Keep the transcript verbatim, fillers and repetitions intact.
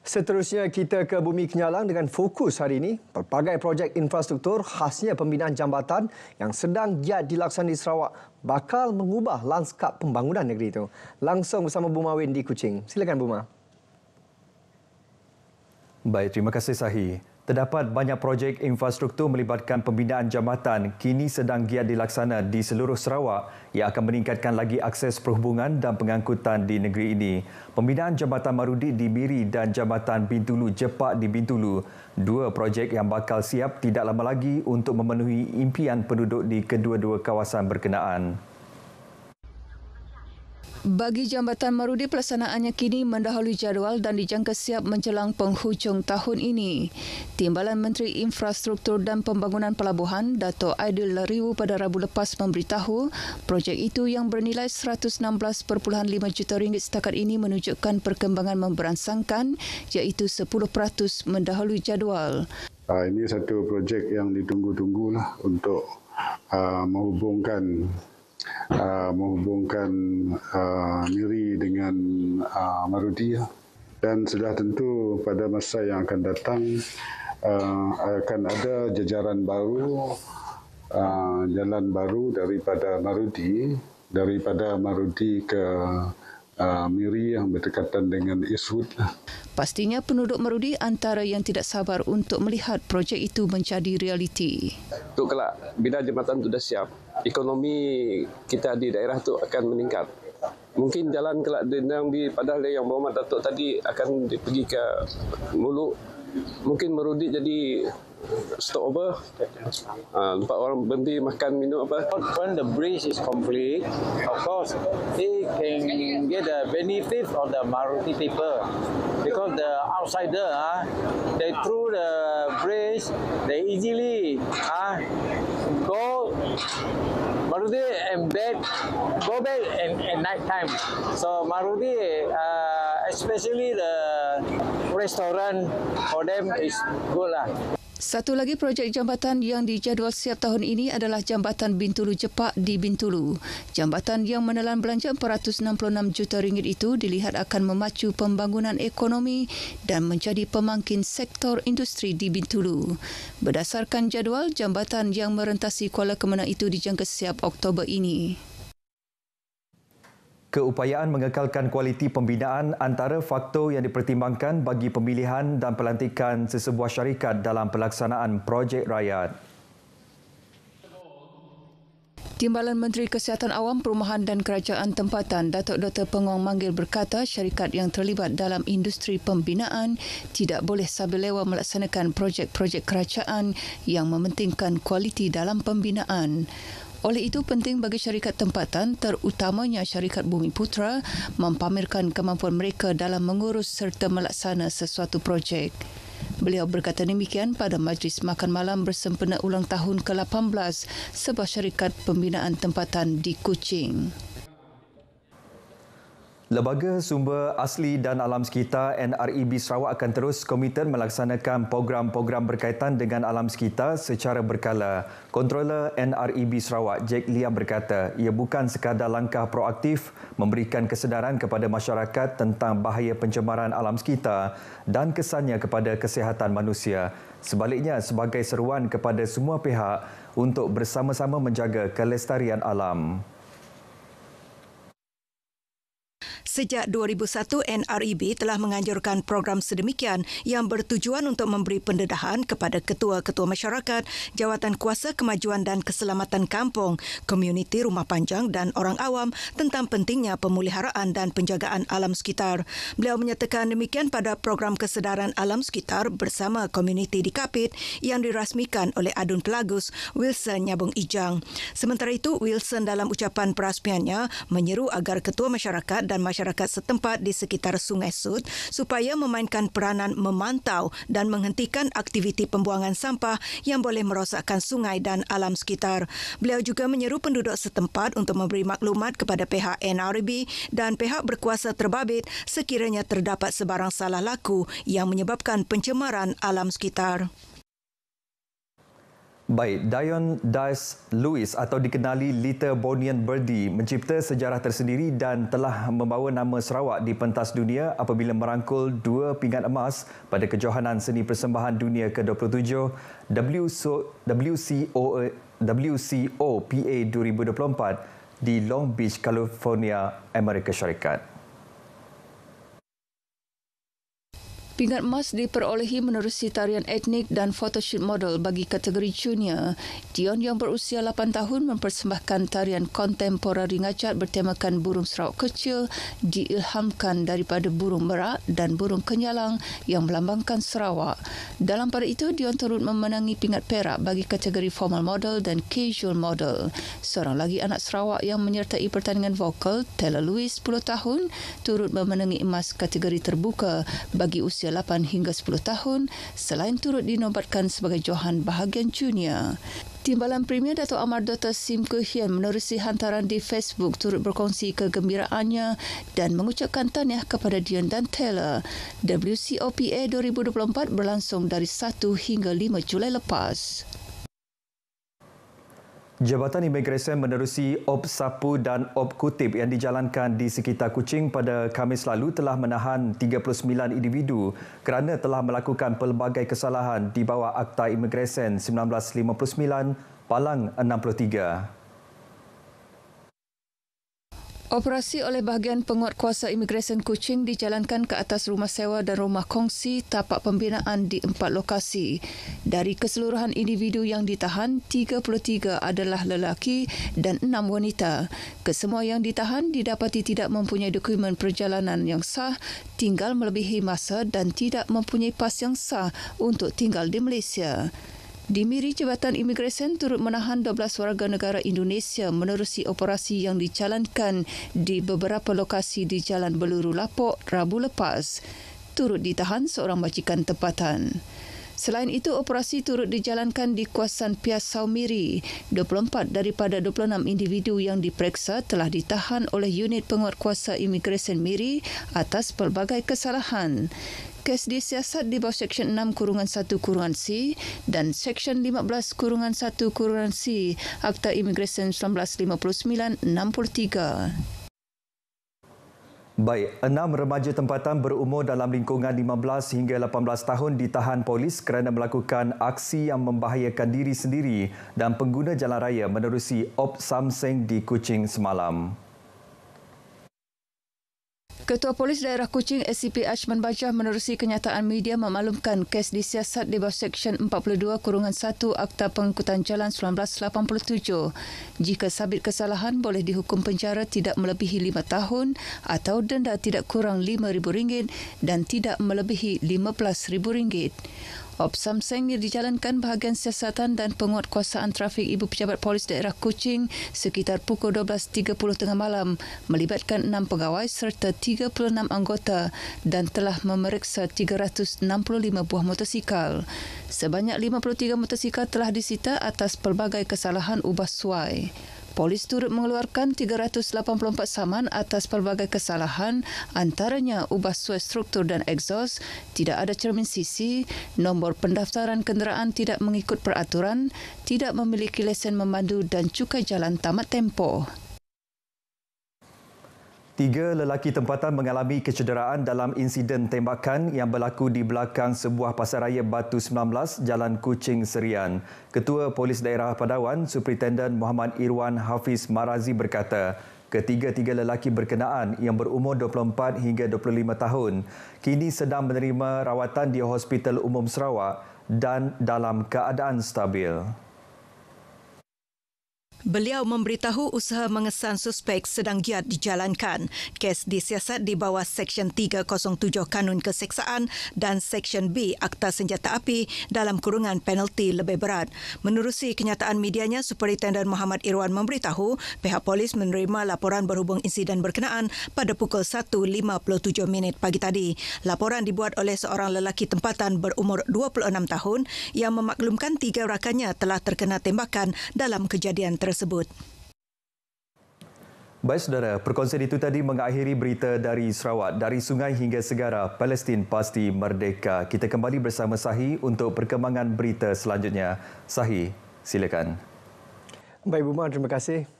Seterusnya kita ke Bumi Kenyalang dengan fokus hari ini. Pelbagai projek infrastruktur khasnya pembinaan jambatan yang sedang giat dilaksanakan di Sarawak bakal mengubah lanskap pembangunan negeri itu. Langsung bersama Buma Win di Kuching. Silakan Buma. Baik, terima kasih Sahi. Terdapat banyak projek infrastruktur melibatkan pembinaan jambatan kini sedang giat dilaksana di seluruh Sarawak yang akan meningkatkan lagi akses perhubungan dan pengangkutan di negeri ini. Pembinaan Jambatan Marudi di Miri dan Jambatan Bintulu Jepak di Bintulu, dua projek yang bakal siap tidak lama lagi untuk memenuhi impian penduduk di kedua-dua kawasan berkenaan. Bagi Jambatan Marudi, pelaksanaannya kini mendahului jadual dan dijangka siap menjelang penghujung tahun ini. Timbalan Menteri Infrastruktur dan Pembangunan Pelabuhan, Dato' Aidil Lariwu pada Rabu lepas memberitahu, projek itu yang bernilai seratus enam belas perpuluhan lima juta ringgit setakat ini menunjukkan perkembangan memberansangkan, iaitu sepuluh peratus mendahului jadual. Uh, ini satu projek yang ditunggu-tunggulah untuk uh, menghubungkan Uh, menghubungkan uh, Miri dengan uh, Marudi, dan sudah tentu pada masa yang akan datang uh, akan ada jajaran baru, uh, jalan baru daripada Marudi daripada Marudi ke uh, Miri yang berdekatan dengan Eastwood. Pastinya penduduk Marudi antara yang tidak sabar untuk melihat projek itu menjadi realiti. Tu kelak bila jambatan itu dah siap, ekonomi kita di daerah tu akan meningkat. Mungkin jalan kelak yang di padahal yang Muhammad Datuk tadi akan pergi ke Muluk, mungkin Marudi jadi stopover. Uh, tempat orang berhenti makan minum apa. When the bridge is complete, of course, they can get the benefit of the Marudi people, because the outsider, uh, they through the bridge, they easily uh, go Marudi and back, go back at, at night time. So Marudi, uh, especially the restaurant, for them is good lah. Satu lagi projek jambatan yang dijadual siap tahun ini adalah Jambatan Bintulu Jepak di Bintulu. Jambatan yang menelan belanja empat ratus enam puluh enam juta ringgit itu dilihat akan memacu pembangunan ekonomi dan menjadi pemangkin sektor industri di Bintulu. Berdasarkan jadual, jambatan yang merentasi Kuala Kemenang itu dijangka siap Oktober ini. Keupayaan mengekalkan kualiti pembinaan antara faktor yang dipertimbangkan bagi pemilihan dan pelantikan sesebuah syarikat dalam pelaksanaan projek rakyat. Timbalan Menteri Kesihatan Awam, Perumahan dan Kerajaan Tempatan, Datuk Doktor Pengong Manggil berkata syarikat yang terlibat dalam industri pembinaan tidak boleh sabelewa melaksanakan projek-projek kerajaan yang mementingkan kualiti dalam pembinaan. Oleh itu, penting bagi syarikat tempatan, terutamanya syarikat Bumi Putra, mempamerkan kemampuan mereka dalam mengurus serta melaksana sesuatu projek. Beliau berkata demikian pada Majlis Makan Malam bersempena ulang tahun ke lapan belas sebuah syarikat pembinaan tempatan di Kuching. Lembaga Sumber Asli dan Alam Sekitar N R I B Sarawak akan terus komited melaksanakan program-program berkaitan dengan alam sekitar secara berkala. Controller N R I B Sarawak, Jack Liam berkata, ia bukan sekadar langkah proaktif memberikan kesedaran kepada masyarakat tentang bahaya pencemaran alam sekitar dan kesannya kepada kesihatan manusia. Sebaliknya, sebagai seruan kepada semua pihak untuk bersama-sama menjaga kelestarian alam. Sejak dua ribu satu, N R I B telah menganjurkan program sedemikian yang bertujuan untuk memberi pendedahan kepada ketua-ketua masyarakat, jawatan kuasa kemajuan dan keselamatan kampung, komuniti rumah panjang dan orang awam tentang pentingnya pemeliharaan dan penjagaan alam sekitar. Beliau menyatakan demikian pada program kesedaran alam sekitar bersama komuniti di Kapit yang dirasmikan oleh Adun Pelagus, Wilson Nyabung Ijang. Sementara itu, Wilson dalam ucapan perasmiannya menyeru agar ketua masyarakat dan masyarakat masyarakat setempat di sekitar Sungai Sud supaya memainkan peranan memantau dan menghentikan aktiviti pembuangan sampah yang boleh merosakkan sungai dan alam sekitar. Beliau juga menyeru penduduk setempat untuk memberi maklumat kepada pihak N R I B dan pihak berkuasa terbabit sekiranya terdapat sebarang salah laku yang menyebabkan pencemaran alam sekitar. Baik, Dion Dice Lewis atau dikenali Little Bonian Birdie mencipta sejarah tersendiri dan telah membawa nama Sarawak di pentas dunia apabila merangkul dua pingat emas pada kejohanan seni persembahan dunia ke dua puluh tujuh W C O P A dua ribu dua puluh empat di Long Beach, California, Amerika Syarikat. Pingat emas diperolehi menerusi tarian etnik dan photoshoot model bagi kategori junior. Dion yang berusia lapan tahun mempersembahkan tarian kontemporari ngacat bertemakan burung Sarawak kecil diilhamkan daripada burung merak dan burung kenyalang yang melambangkan Sarawak. Dalam pada itu, Dion turut memenangi pingat perak bagi kategori formal model dan casual model. Seorang lagi anak Sarawak yang menyertai pertandingan vokal, Taylor Lewis, sepuluh tahun, turut memenangi emas kategori terbuka bagi usia lapan hingga sepuluh tahun selain turut dinobatkan sebagai johan bahagian junior. Timbalan Premier Dato' Amar Dr. Sim Keu Hian menerusi hantaran di Facebook turut berkongsi kegembiraannya dan mengucapkan tahniah kepada Dion dan Taylor. W C O P A dua ribu dua puluh empat berlangsung dari satu hingga lima Julai lepas. Jabatan Imigresen menerusi Op Sapu dan Op Kutip yang dijalankan di sekitar Kuching pada Khamis lalu telah menahan tiga puluh sembilan individu kerana telah melakukan pelbagai kesalahan di bawah Akta Imigresen seribu sembilan ratus lima puluh sembilan Palang enam puluh tiga. Operasi oleh bahagian penguatkuasa imigresen Kuching dijalankan ke atas rumah sewa dan rumah kongsi tapak pembinaan di empat lokasi. Dari keseluruhan individu yang ditahan, tiga puluh tiga adalah lelaki dan enam wanita. Kesemua yang ditahan didapati tidak mempunyai dokumen perjalanan yang sah, tinggal melebihi masa dan tidak mempunyai pas yang sah untuk tinggal di Malaysia. Di Miri, Jabatan Imigresen turut menahan dua belas warga negara Indonesia menerusi operasi yang dijalankan di beberapa lokasi di Jalan Beluru Lapok Rabu lepas. Turut ditahan seorang majikan tempatan. Selain itu, operasi turut dijalankan di kawasan Piasau Miri. dua puluh empat daripada dua puluh enam individu yang diperiksa telah ditahan oleh unit penguatkuasa Imigresen Miri atas pelbagai kesalahan. Kes disiasat di bawah Seksyen enam satu C dan Seksyen lima belas satu C Akta Imigresen seribu sembilan ratus lima puluh sembilan enam puluh tiga. Baik, enam remaja tempatan berumur dalam lingkungan lima belas hingga lapan belas tahun ditahan polis kerana melakukan aksi yang membahayakan diri sendiri dan pengguna jalan raya menerusi Op Samseng di Kuching semalam. Ketua Polis Daerah Kuching S C P Ashman Bajah menerusi kenyataan media memaklumkan kes disiasat di bawah Seksyen empat puluh dua satu Akta Pengangkutan Jalan seribu sembilan ratus lapan puluh tujuh. Jika sabit kesalahan, boleh dihukum penjara tidak melebihi lima tahun atau denda tidak kurang lima ribu ringgit dan tidak melebihi lima belas ribu ringgit. Op Samseng yang dijalankan bahagian siasatan dan penguatkuasaan trafik Ibu Pejabat Polis Daerah Kuching sekitar pukul dua belas tiga puluh tengah malam melibatkan enam pegawai serta tiga puluh enam anggota dan telah memeriksa tiga ratus enam puluh lima buah motosikal. Sebanyak lima puluh tiga motosikal telah disita atas pelbagai kesalahan ubah suai. Polis turut mengeluarkan tiga ratus lapan puluh empat saman atas pelbagai kesalahan, antaranya ubah suai struktur dan egsos, tidak ada cermin sisi, nombor pendaftaran kenderaan tidak mengikut peraturan, tidak memiliki lesen memandu dan cukai jalan tamat tempoh. Tiga lelaki tempatan mengalami kecederaan dalam insiden tembakan yang berlaku di belakang sebuah pasaraya Batu sembilan belas, Jalan Kuching, Serian. Ketua Polis Daerah Padawan, Superintendent Muhammad Irwan Hafiz Marazi berkata, ketiga-tiga lelaki berkenaan yang berumur dua puluh empat hingga dua puluh lima tahun kini sedang menerima rawatan di Hospital Umum Sarawak dan dalam keadaan stabil. Beliau memberitahu usaha mengesan suspek sedang giat dijalankan. Kes disiasat di bawah Seksyen tiga kosong tujuh Kanun Keseksaan dan Seksyen B Akta Senjata Api dalam kurungan penalti lebih berat. Menerusi kenyataan medianya, Superintendent Muhammad Irwan memberitahu pihak polis menerima laporan berhubung insiden berkenaan pada pukul satu lima puluh tujuh minit pagi tadi. Laporan dibuat oleh seorang lelaki tempatan berumur dua puluh enam tahun yang memaklumkan tiga rakannya telah terkena tembakan dalam kejadian tersebut. tersebut. Baik saudara, perkongsian itu tadi mengakhiri berita dari Sarawak. Dari sungai hingga segara, Palestin pasti merdeka. Kita kembali bersama Sahi untuk perkembangan berita selanjutnya. Sahi, Silakan. Baik, Buma, terima kasih.